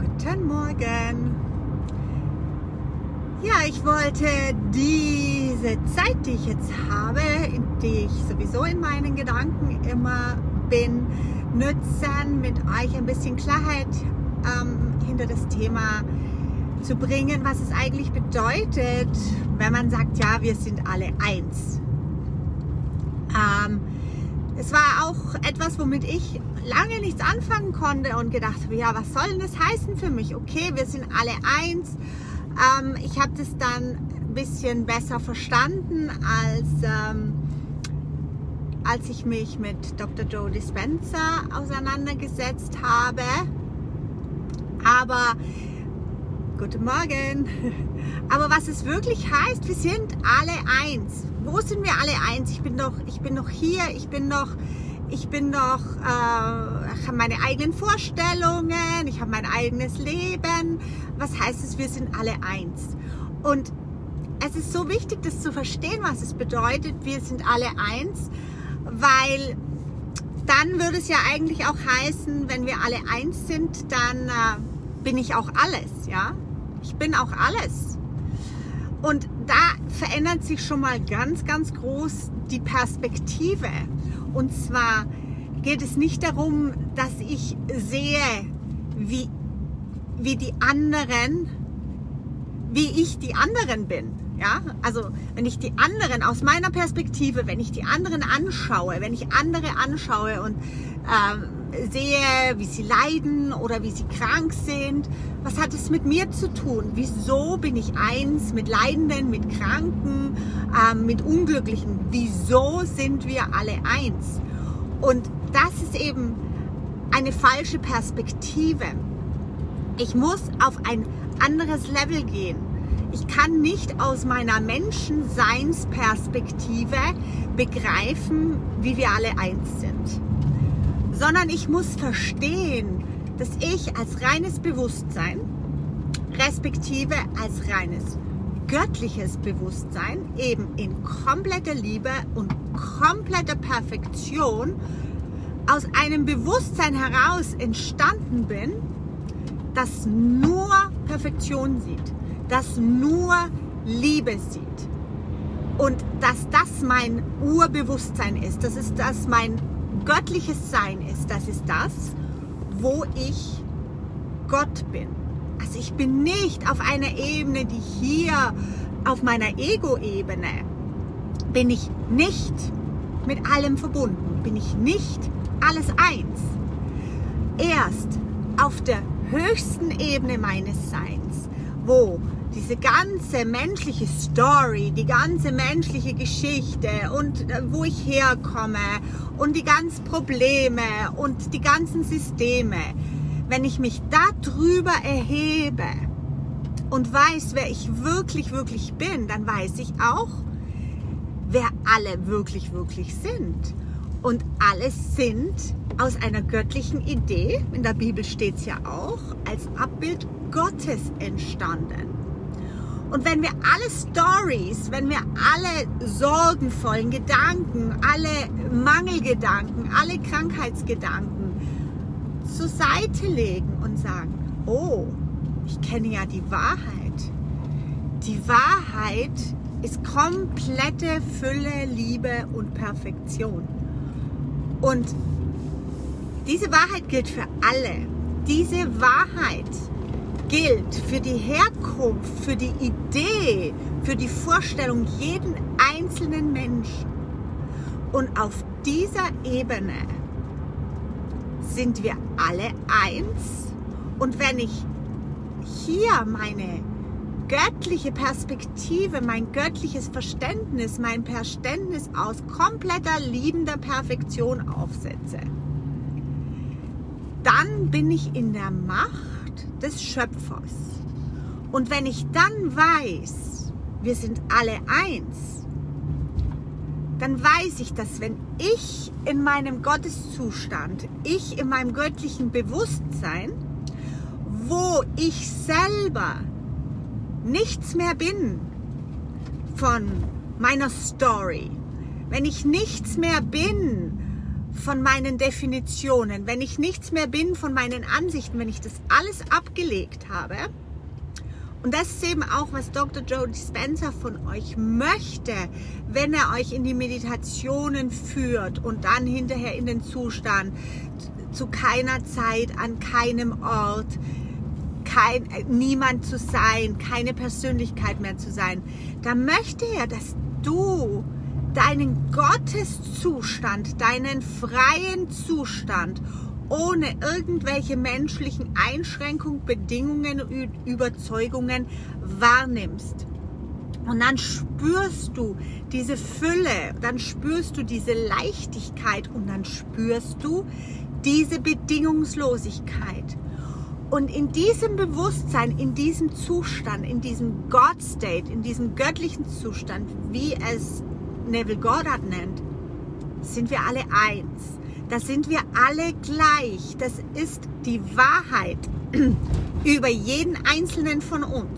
Guten Morgen. Ja, ich wollte diese Zeit, die ich jetzt habe, die ich sowieso in meinen Gedanken immer bin, nutzen, mit euch ein bisschen Klarheit hinter das Thema zu bringen, was es eigentlich bedeutet, wenn man sagt, ja, wir sind alle eins. Es war auch etwas, womit ich lange nichts anfangen konnte und gedacht habe, ja, was soll denn das heißen für mich? Okay, wir sind alle eins. Ich habe das dann ein bisschen besser verstanden, als ich mich mit Dr. Joe Dispenza auseinandergesetzt habe. Aber, guten Morgen. Aber was es wirklich heißt, wir sind alle eins. Wo sind wir alle eins? Ich bin doch hier, ich habe meine eigenen Vorstellungen, ich habe mein eigenes Leben. Was heißt es, wir sind alle eins? Und es ist so wichtig, das zu verstehen, was es bedeutet, wir sind alle eins, weil dann würde es ja eigentlich auch heißen, wenn wir alle eins sind, dann bin ich auch alles, ja? Ich bin auch alles. Und da verändert sich schon mal ganz, ganz groß die Perspektive. Und zwar geht es nicht darum, dass ich sehe, wie ich die anderen bin. Ja? Also wenn ich die anderen aus meiner Perspektive, wenn ich die anderen anschaue, wenn ich andere anschaue und sehe, wie sie leiden oder wie sie krank sind, was hat es mit mir zu tun? Wieso bin ich eins mit Leidenden, mit Kranken, mit Unglücklichen? Wieso sind wir alle eins? Und das ist eben eine falsche Perspektive. Ich muss auf ein anderes Level gehen. Ich kann nicht aus meiner Menschenseinsperspektive begreifen, wie wir alle eins sind, sondern ich muss verstehen, dass ich als reines Bewusstsein, respektive als reines göttliches Bewusstsein, eben in kompletter Liebe und kompletter Perfektion aus einem Bewusstsein heraus entstanden bin, das nur Perfektion sieht, das nur Liebe sieht. Und dass das mein Urbewusstsein ist, dass das mein göttliches Sein ist, das ist das, wo ich Gott bin. Also ich bin nicht auf einer Ebene, die hier auf meiner Ego-Ebene, bin ich nicht mit allem verbunden, bin ich nicht alles eins. Erst auf der höchsten Ebene meines Seins, wo diese ganze menschliche Story, die ganze menschliche Geschichte und wo ich herkomme und die ganzen Probleme und die ganzen Systeme, wenn ich mich darüber erhebe und weiß, wer ich wirklich, wirklich bin, dann weiß ich auch, wer alle wirklich, wirklich sind. Und alles sind aus einer göttlichen Idee, in der Bibel steht es ja auch, als Abbild Gottes entstanden. Und wenn wir alle Stories, wenn wir alle sorgenvollen Gedanken, alle Mangelgedanken, alle Krankheitsgedanken zur Seite legen und sagen, oh, ich kenne ja die Wahrheit. Die Wahrheit ist komplette Fülle, Liebe und Perfektion. Und diese Wahrheit gilt für alle. Diese Wahrheit gilt für die Herkunft, für die Idee, für die Vorstellung jeden einzelnen Menschen. Und auf dieser Ebene sind wir alle eins. Und wenn ich hier meine göttliche Perspektive, mein göttliches Verständnis, mein Verständnis aus kompletter liebender Perfektion aufsetze, dann bin ich in der Macht des Schöpfers. Und wenn ich dann weiß, wir sind alle eins, dann weiß ich, dass wenn ich in meinem Gotteszustand, ich in meinem göttlichen Bewusstsein, wo ich selber nichts mehr bin von meiner Story, wenn ich nichts mehr bin von meinen Definitionen, wenn ich nichts mehr bin von meinen Ansichten, wenn ich das alles abgelegt habe. Und das ist eben auch, was Dr. Joe Dispenza von euch möchte, wenn er euch in die Meditationen führt und dann hinterher in den Zustand, zu keiner Zeit, an keinem Ort, niemand zu sein, keine Persönlichkeit mehr zu sein. Da möchte er, dass du deinen Gotteszustand, deinen freien Zustand, ohne irgendwelche menschlichen Einschränkungen, Bedingungen und Überzeugungen wahrnimmst. Und dann spürst du diese Fülle, dann spürst du diese Leichtigkeit und dann spürst du diese Bedingungslosigkeit. Und in diesem Bewusstsein, in diesem Zustand, in diesem God-State, in diesem göttlichen Zustand, wie es Neville Goddard nennt, sind wir alle eins. Da sind wir alle gleich. Das ist die Wahrheit über jeden Einzelnen von uns.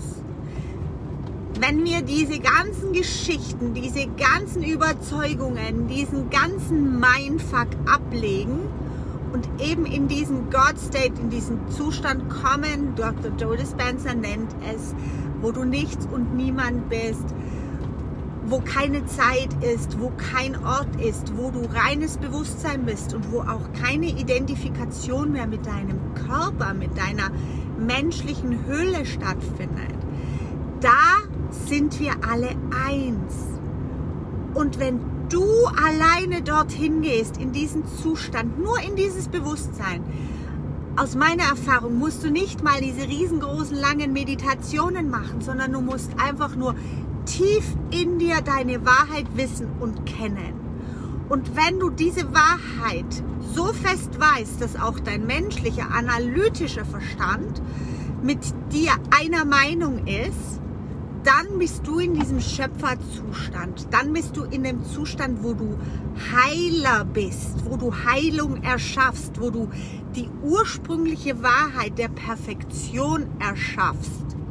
Wenn wir diese ganzen Geschichten, diese ganzen Überzeugungen, diesen ganzen Mindfuck ablegen und eben in diesen God-State, in diesen Zustand kommen, Dr. Joe Dispenza nennt es, wo du nichts und niemand bist, wo keine Zeit ist, wo kein Ort ist, wo du reines Bewusstsein bist und wo auch keine Identifikation mehr mit deinem Körper, mit deiner menschlichen Hülle stattfindet. Da sind wir alle eins. Und wenn du alleine dorthin gehst, in diesen Zustand, nur in dieses Bewusstsein, aus meiner Erfahrung musst du nicht mal diese riesengroßen, langen Meditationen machen, sondern du musst einfach nur tief in dir deine Wahrheit wissen und kennen. Und wenn du diese Wahrheit so fest weißt, dass auch dein menschlicher, analytischer Verstand mit dir einer Meinung ist, dann bist du in diesem Schöpferzustand. Dann bist du in dem Zustand, wo du Heiler bist, wo du Heilung erschaffst, wo du die ursprüngliche Wahrheit der Perfektion erschaffst.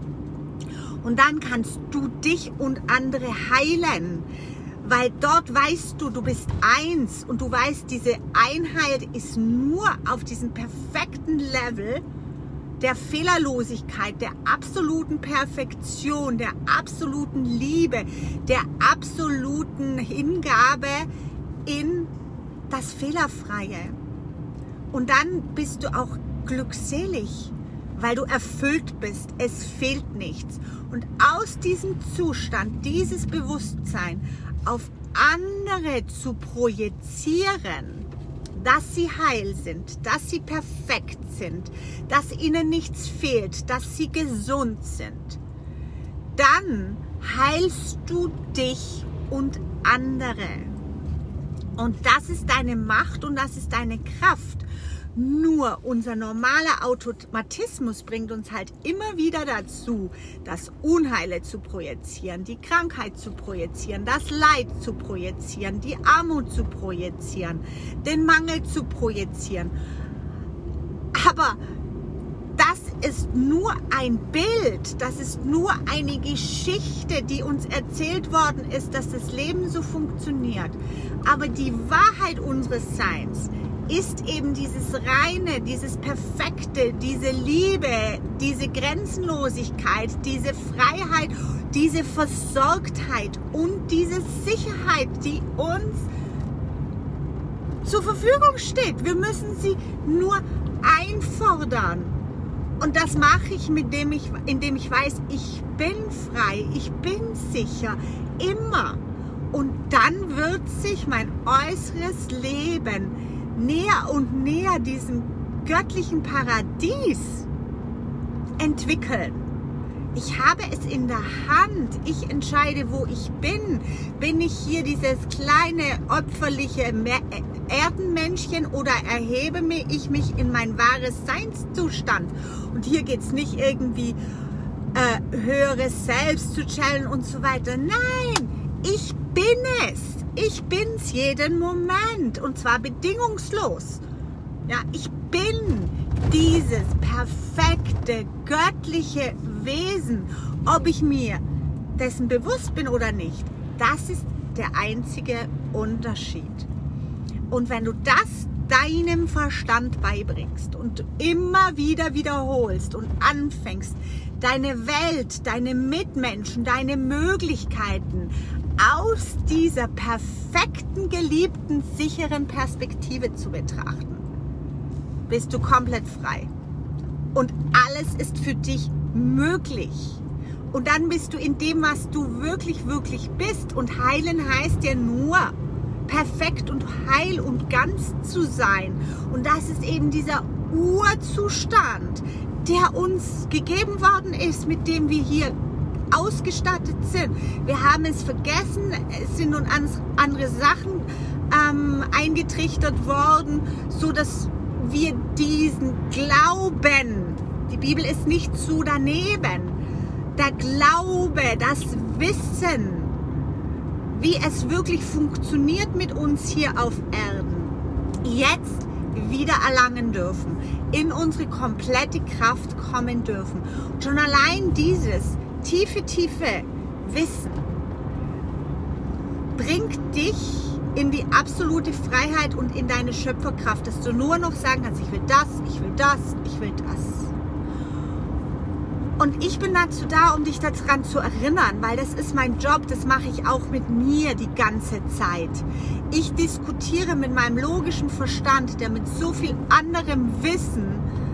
Und dann kannst du dich und andere heilen, weil dort weißt du, du bist eins und du weißt, diese Einheit ist nur auf diesem perfekten Level der Fehlerlosigkeit, der absoluten Perfektion, der absoluten Liebe, der absoluten Hingabe in das Fehlerfreie. Und dann bist du auch glückselig, weil du erfüllt bist. Es fehlt nichts. Und aus diesem Zustand, dieses Bewusstsein auf andere zu projizieren, dass sie heil sind, dass sie perfekt sind, dass ihnen nichts fehlt, dass sie gesund sind, dann heilst du dich und andere. Und das ist deine Macht und das ist deine Kraft. Nur unser normaler Automatismus bringt uns halt immer wieder dazu, das Unheile zu projizieren, die Krankheit zu projizieren, das Leid zu projizieren, die Armut zu projizieren, den Mangel zu projizieren. Aber das ist nur ein Bild, das ist nur eine Geschichte, die uns erzählt worden ist, dass das Leben so funktioniert. Aber die Wahrheit unseres Seins ist eben dieses Reine, dieses Perfekte, diese Liebe, diese Grenzenlosigkeit, diese Freiheit, diese Versorgtheit und diese Sicherheit, die uns zur Verfügung steht. Wir müssen sie nur einfordern. Und das mache ich, indem ich weiß, ich bin frei, ich bin sicher, immer. Und dann wird sich mein äußeres Leben näher und näher diesem göttlichen Paradies entwickeln. Ich habe es in der Hand. Ich entscheide, wo ich bin. Bin ich hier dieses kleine, opferliche Erdenmännchen oder erhebe ich mich in mein wahres Seinszustand? Und hier geht es nicht irgendwie höheres Selbst zu channeln und so weiter. Nein, ich bin es. Ich bin's jeden Moment und zwar bedingungslos. Ja, ich bin dieses perfekte, göttliche Wesen. Ob ich mir dessen bewusst bin oder nicht, das ist der einzige Unterschied. Und wenn du das deinem Verstand beibringst und immer wieder wiederholst und anfängst, deine Welt, deine Mitmenschen, deine Möglichkeiten aus dieser perfekten, geliebten, sicheren Perspektive zu betrachten, bist du komplett frei. Und alles ist für dich möglich. Und dann bist du in dem, was du wirklich, wirklich bist. Und heilen heißt ja nur, perfekt und heil und ganz zu sein. Und das ist eben dieser Urzustand, der uns gegeben worden ist, mit dem wir hier ausgestattet sind. Wir haben es vergessen, es sind nun andere Sachen eingetrichtert worden, so dass wir diesen Glauben, die Bibel ist nicht so daneben, der Glaube, das Wissen, wie es wirklich funktioniert mit uns hier auf Erden, jetzt wieder erlangen dürfen, in unsere komplette Kraft kommen dürfen. Und schon allein dieses tiefe Wissen bringt dich in die absolute Freiheit und in deine Schöpferkraft, dass du nur noch sagen kannst, ich will das, ich will das, ich will das. Und ich bin dazu da, um dich daran zu erinnern, weil das ist mein Job, das mache ich auch mit mir die ganze Zeit. Ich diskutiere mit meinem logischen Verstand, der mit so viel anderem Wissen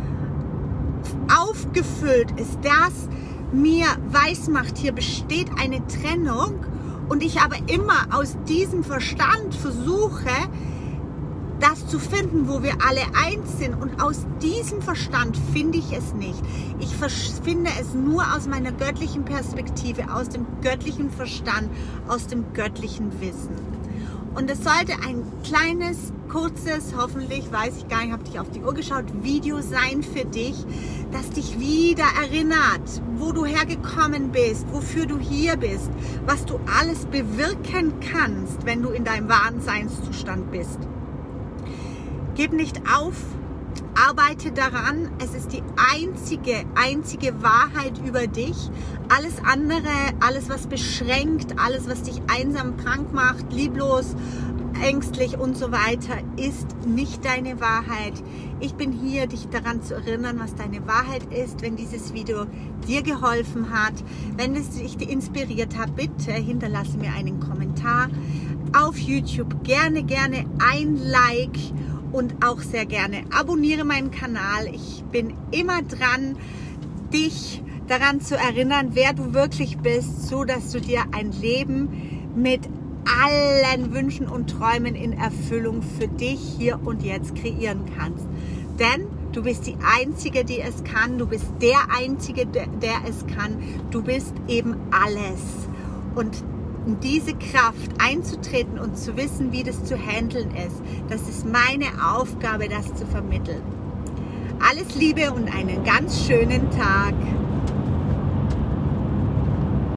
aufgefüllt ist, das mir weismacht, hier besteht eine Trennung und ich aber immer aus diesem Verstand versuche, das zu finden, wo wir alle eins sind. Und aus diesem Verstand finde ich es nicht. Ich finde es nur aus meiner göttlichen Perspektive, aus dem göttlichen Verstand, aus dem göttlichen Wissen. Und es sollte ein kleines, kurzes, hoffentlich, weiß ich gar nicht, habe dich auf die Uhr geschaut, Video sein für dich, das dich wieder erinnert, wo du hergekommen bist, wofür du hier bist, was du alles bewirken kannst, wenn du in deinem wahren Seinszustand bist. Gib nicht auf, arbeite daran, es ist die einzige Wahrheit über dich. Alles andere, alles was beschränkt, alles was dich einsam, krank macht, lieblos, ängstlich und so weiter, ist nicht deine Wahrheit. Ich bin hier, dich daran zu erinnern, was deine Wahrheit ist. Wenn dieses Video dir geholfen hat, wenn es dich inspiriert hat, bitte hinterlasse mir einen Kommentar auf YouTube. Gerne ein Like. Und auch sehr gerne abonniere meinen Kanal. Ich bin immer dran, dich daran zu erinnern, wer du wirklich bist, so dass du dir ein Leben mit allen Wünschen und Träumen in Erfüllung für dich hier und jetzt kreieren kannst. Denn du bist die Einzige, die es kann. Du bist der Einzige, der es kann. Du bist eben alles. Und in diese Kraft einzutreten und zu wissen, wie das zu handeln ist, das ist meine Aufgabe, das zu vermitteln. Alles Liebe und einen ganz schönen Tag.